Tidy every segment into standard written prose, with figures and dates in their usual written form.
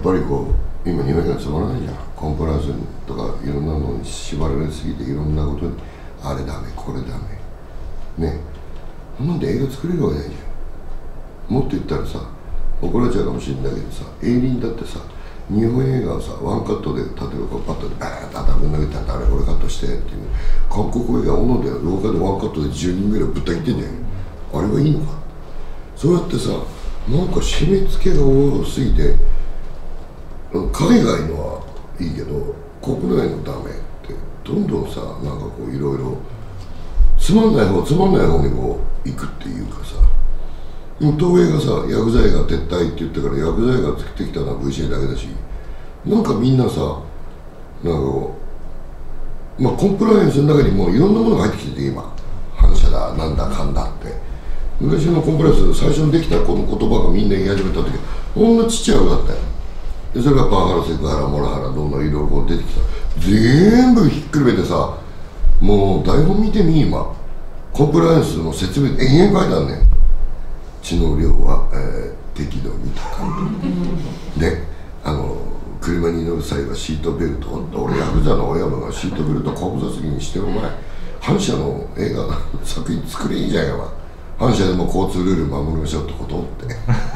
ぱりこう今日本がつまらないじゃん。コンプライアンスとかいろんなのに縛られすぎて、いろんなことにあれダメこれダメね、そんなんで映画作れるわけないじゃん。もっと言ったらさ、怒られちゃうかもしれないけどさ、映倫だってさ、日本映画はさ、ワンカットで例えばこうパッとでバーンと頭ぶん投げたら誰これカットしてっていう、韓国映画斧で廊下でワンカットで10人ぐらいぶった切ってんじゃん。あれはいいのか。そうやってさ、なんか締め付けが多すぎて、海外のはいいけど国内のダメってどんどんさ、なんかこういろいろつまんない方にこう行くっていうかさ、東映がさ、薬剤が撤退って言ってから薬剤が作ってきたのは VC だけだし、なんかみんなさ、なんかこう、まあコンプライアンスの中にもいろんなものが入ってきてて、今反射だなんだかんだって、昔のコンプライアンス最初にできたこの言葉がみんな言い始めた時、ほんのちっちゃい声だったよ。でそれがパワハラ、セクハラ、モラハラ、どんどんいろいろこう出てきた。全部ひっくるめてさ、もう台本見てみ、今コンプライアンスの説明延々書いてあるねん。血の量は、適度にとかで、車に乗る際はシートベルト、俺ヤクザの親分がシートベルト後部座席にして、お前反社の映画作品作れいいじゃんよ、反社でも交通ルール守りましょうってことって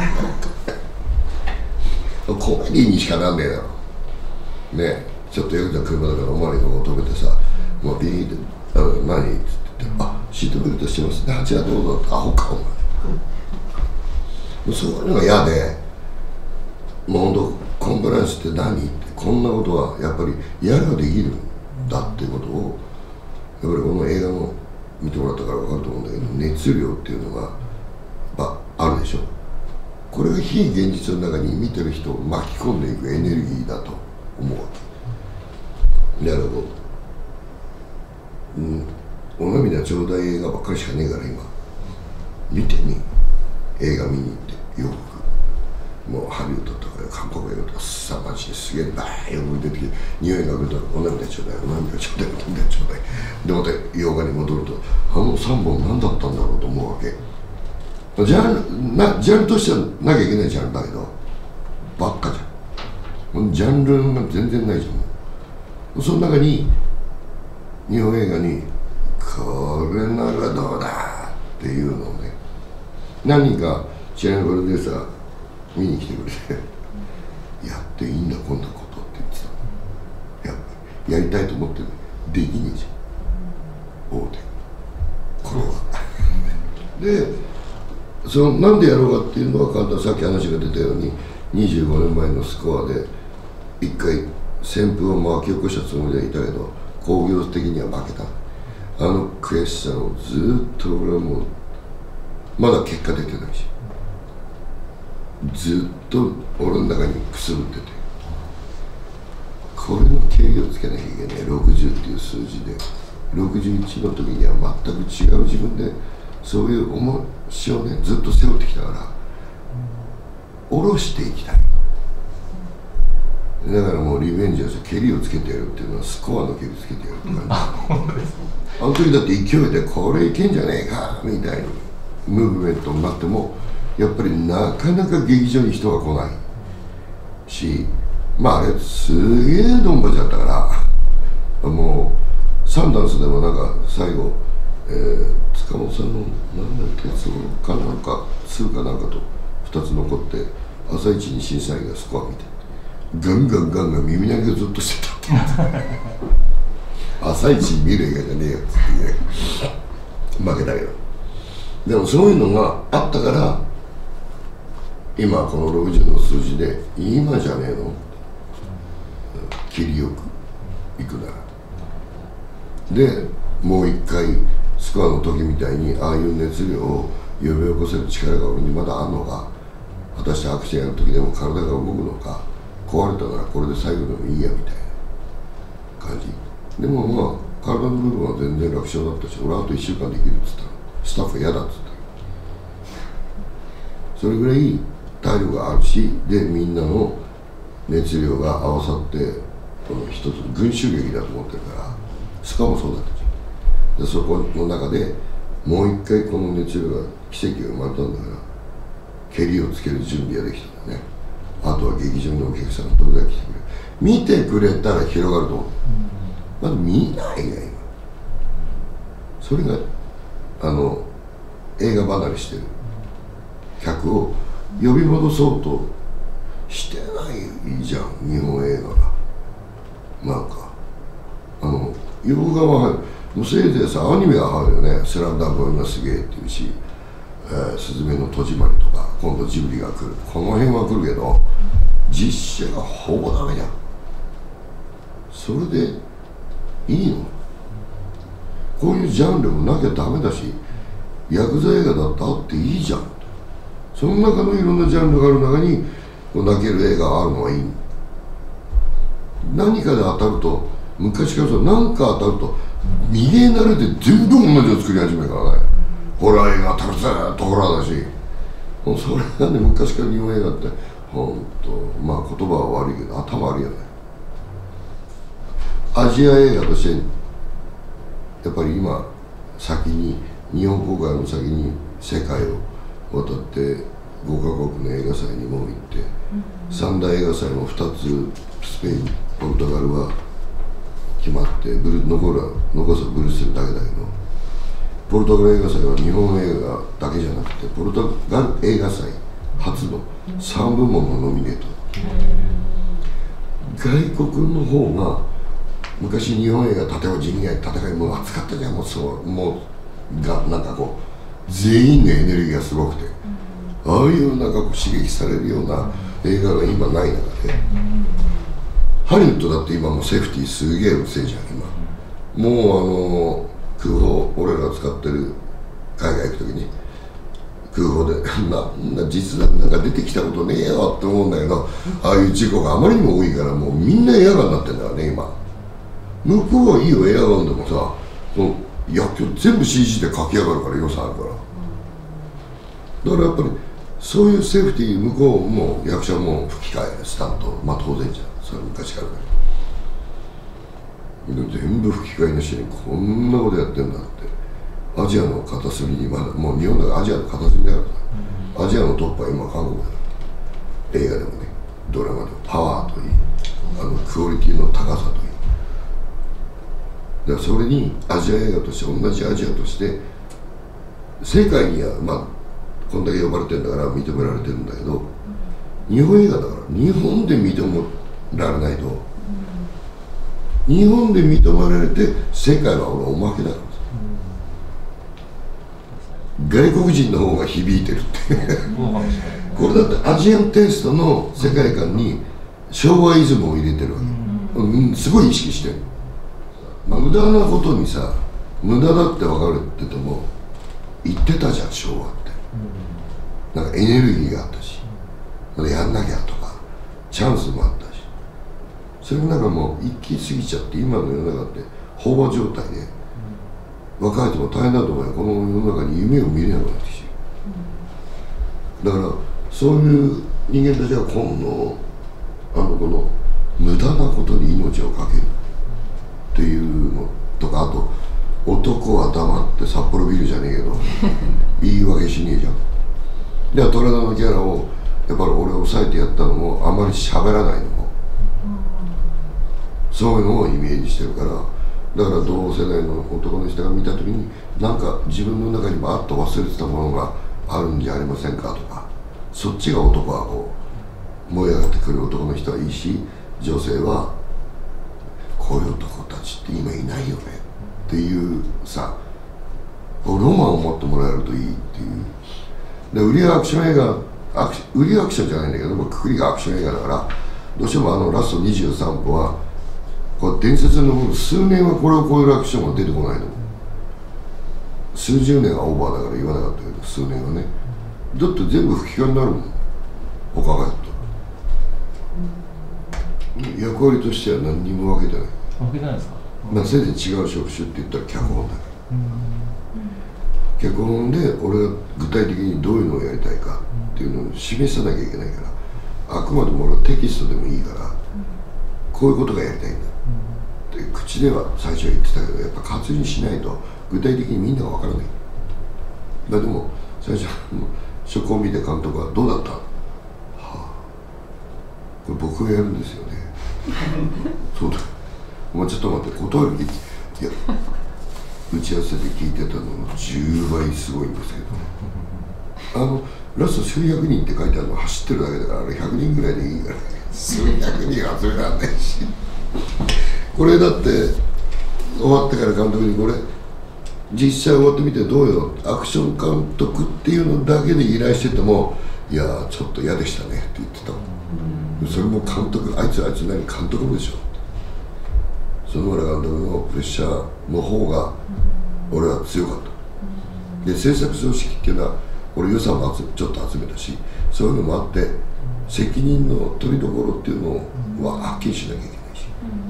コメディにしかなんねえだろね。ちょっとヤクザ車だからお前のとこ止めてさ、もうビーって「何?」っつって言って「あシートベルトしてますね、あちらどうぞ」ってアホかお前。そういうのが嫌で、もう本当コンプライアンスって何って、こんなことはやっぱりやればできるんだっていうことを、やっぱりこの映画の見てもらったから分かると思うんだけど、熱量っていうのがやっぱあるでしょ。これが非現実の中に見てる人を巻き込んでいくエネルギーだと思うわけ。だからこう、お涙ちょうだい映画ばっかりしかねえから今見てみ、映画見に行って洋服、もうハリウッドとか韓国映画とかすさまじいすげえバー洋服出てきて、日本映画来るとお涙ちょうだい、お涙ちょうだい、お涙ちょうだいで、また洋画に戻るとあの3本何だったんだろうと思うわけ。ジャンルとしてはなきゃいけないジャンルだけどばっかじゃん。ジャンルが全然ないじゃん。その中に日本映画にこれならどうだっていうのをね、何人か知らないプロデューサー見に来てくれてやっていいんだこんなことって言ってた。やっぱやりたいと思ってるできねえじゃん、大手これはで、そのなんでやろうかっていうのは簡単。さっき話が出たように25年前のスコアで一回旋風を巻き起こしたつもりでいたけど、興行的には負けた。あの悔しさをずっと俺はもうまだ結果出てないし、ずっと俺の中にくすぶってて、これの定義をつけなきゃいけない。60っていう数字で61の時には全く違う自分でそういう重しをねずっと背負ってきたから、下ろしていきたい。だからもうリベンジは蹴りをつけてやるっていうのはスコアの蹴りつけてやるって感じ。あの時だって勢いでこれいけんじゃねえかみたいにムーブメントになっても、やっぱりなかなか劇場に人が来ないし、まああれすげえドンパチだったから、もうサンダンスでもなんか最後、塚本さんのなんだっけ、そのかなんか2かなんかと2つ残って、朝一に審査員がスコア見てガンガンガンガン耳鳴りをずっとしてたって朝一に見る映画じゃねえよっつって負けたけど、でもそういうのがあったから今この60の数字で今じゃねえの、切りよくいくならで、もう一回スコアの時みたいにああいう熱量を呼び起こせる力が俺にまだあるのか、果たしてアクションやる時でも体が動くのか、壊れたならこれで最後でもいいやみたいな感じ。でもまあ体の部分は全然楽勝だったし、俺はあと1週間できるっつったらスタッフ嫌だっつった。それぐらい体力があるし、でみんなの熱量が合わさってこの一つ群衆劇だと思ってるから、スカもそうだったじゃん。でそこの中でもう一回この熱量が奇跡が生まれたんだから、蹴りをつける準備ができたんだね。 あとは劇場のお客さんがどれだけ来てくれる、見てくれたら広がると思う。まだ見ないが今、それが映画離れしてる客を呼び戻そうとしてないじゃん、日本映画が。なんか洋画は入る、もうせいぜいさアニメは入るよね。スラムダンクが今すげえっていうし、すずめの戸締まりとか今度ジブリが来る、この辺は来るけど実写がほぼダメじゃん。それでいいの？こういうジャンルもなきゃダメだし、ヤクザ映画だってあっていいじゃん。その中のいろんなジャンルがある中に泣ける映画があるのはいい。何かで当たると、昔から何か当たると逃げ慣れて全部同じの作り始めるからね。ホラー映画当たる、ずーっとホラーだし、もうそれがね、昔から日本映画ってほんと、まあ言葉は悪いけど頭悪いよね。アジア映画としてやっぱり今先に日本公開の先に世界を渡って5カ国の映画祭にも行って、三大映画祭も2つスペイン、ポルトガルは決まって残すブルセルだけだけど、ポルトガル映画祭は日本映画だけじゃなくてポルトガル映画祭初の3部門のノミネート。外国の方が昔日本映画、例えば人外戦いもう熱かったじゃん。もうなんかこう全員のエネルギーがすごくて、ああいうなんかこう刺激されるような映画が今ない中で、ハリウッドだって今もうセーフティーすげえうるせえじゃん今。もう空砲、俺ら使ってる海外行く時に空砲で実弾なんか出てきたことねえよって思うんだけど、ああいう事故があまりにも多いからもうみんなエアガンになってんだからね今。向こうはいいよ、エアガンでもさ、薬莢全部 CG で書き上がるから予算あるから。だからやっぱりそういうセーフティー、向こうも役者も吹き替えスタント、まあ当然じゃん、それ昔からだけど全部吹き替えの人にこんなことやってんだって。アジアの片隅にまだ、もう日本だからアジアの片隅だからさ、アジアのトップは今韓国だから。映画でもね、ドラマでもパワーといい、クオリティの高さといい、だからそれにアジア映画として、同じアジアとして世界にはまあこんだけ呼ばれてるんだから認められてるんだけど、日本映画だから日本で認められないと、日本で認められて世界は俺おまけだからさ、外国人の方が響いてるってこれだってアジアンテイストの世界観に昭和イズムを入れてるわけ、すごい意識してる。無駄なことにさ、無駄だって分かるってても言ってたじゃん昭和って。なんかエネルギーがあったし、やんなきゃとかチャンスもあったし、それもなんかもう行き過ぎちゃって、今の世の中って飽和状態で、若い人も大変だと思うよ。この世の中に夢を見れなくなってきてる。だからそういう人間たちが今度この無駄なことに命をかけるっていうのとか、あと男は黙って札幌ビールじゃねえけど言い訳しねえじゃん。では虎田のキャラをやっぱり俺を抑えてやったのもあまり喋らないのも、そういうのをイメージしてるから。だから同世代の男の人が見た時になんか自分の中にバーッと忘れてたものがあるんじゃありませんかとか、そっちが男はこう燃え上がってくる男の人はいいし、女性はこういう男たちって今いないよねっていうさ、ロマンを持ってもらえるといいっていう。で売りはアクション映画、売りはアクションじゃないんだけども、くくりがアクション映画だから、どうしてもラスト23歩はこう伝説の部分、数年はこれを超えるアクションが出てこないの。数十年はオーバーだから言わなかったけど、数年はね。だって全部吹き替えになるもん、他がやったら。役割としては何にも分けてない。 分けてないですか？ まあせいぜい違う職種って言ったら脚本だから。脚本で俺が具体的にどういうのをやりたいかっていうのを示さなきゃいけないから、あくまでも俺はテキストでもいいから、こういうことがやりたいんだって口では最初は言ってたけど、やっぱ活にしないと具体的にみんなが分からない。でも最初初稿を見て監督はどうだった、はあ、 これ僕がやるんですよねそうだ、お前ちょっと待って、断る気、いや打ち合わせで聞いてたのの10倍すごいんですけど、ラスト数百人って書いてあるの走ってるだけだから、あれ100人ぐらいでいいから数百人集めらんないしこれだって終わってから監督にこれ実際終わってみてどうよ、アクション監督っていうのだけで依頼してても、いやーちょっと嫌でしたねって言ってた。それも監督、あいつ何監督でしょ、園村監督のプレッシャーの方が俺は強かった。で制作組織っていうのは俺予算もちょっと集めたし、そういうのもあって責任の取りどころっていうのははっきりしなきゃいけないし、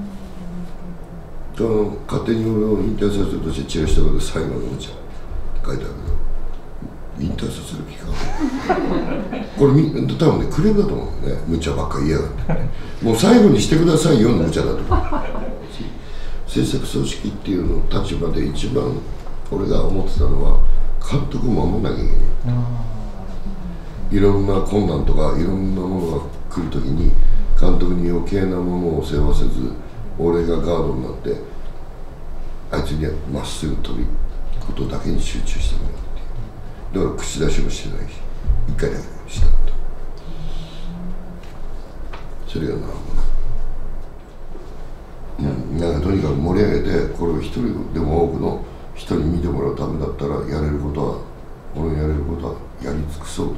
勝手に俺を引退させるとしてチラシとかで最後の無茶書いてあるけど、引退させる気かこれ多分ねクレームだと思うね、無茶ばっかり言いやがってもう最後にしてくださいよの無茶だと思う制作組織っていうの立場で一番俺が思ってたのは、監督を守らなきゃいけない。いろんな困難とかいろんなものが来るときに監督に余計なものを背負わせず、俺がガードになってあいつにはまっすぐ飛びことだけに集中してもらうっていう。だから口出しもしてないし、一回だけしたんだ。それがなんかとにかく盛り上げて、これを一人でも多くの人に見てもらうためだったらやれることは、俺のやれることはやり尽くそうと。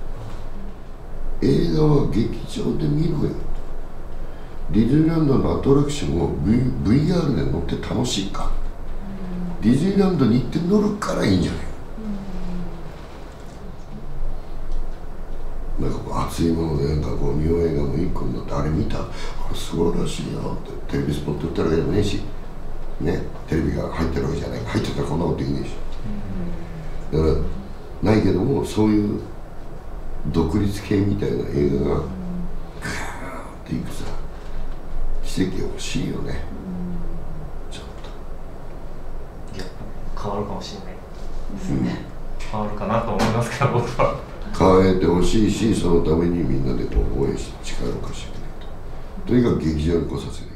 映画は劇場で見ろよ。ディズニーランドのアトラクションを、VR で乗って楽しいか。ディズニーランドに行って乗るからいいんじゃない。なんかこう熱いもので、なんかこう日本映画も一個になって、あれ見た、あれ素晴らしいなって、テレビスポット売ってるわけでもねえし、ね、テレビが入ってるわけじゃない、入ってたらこんなことできねえし、だからないけども、そういう独立系みたいな映画がガーッていくさ、奇跡欲しいよね、ちょっと。いや、変わるかもしれないですね、変わるかなと思いますけど、僕は。 変えてほしいし、そのためにみんなでこう応援し、力を貸してくれると。とにかく劇場に来させる。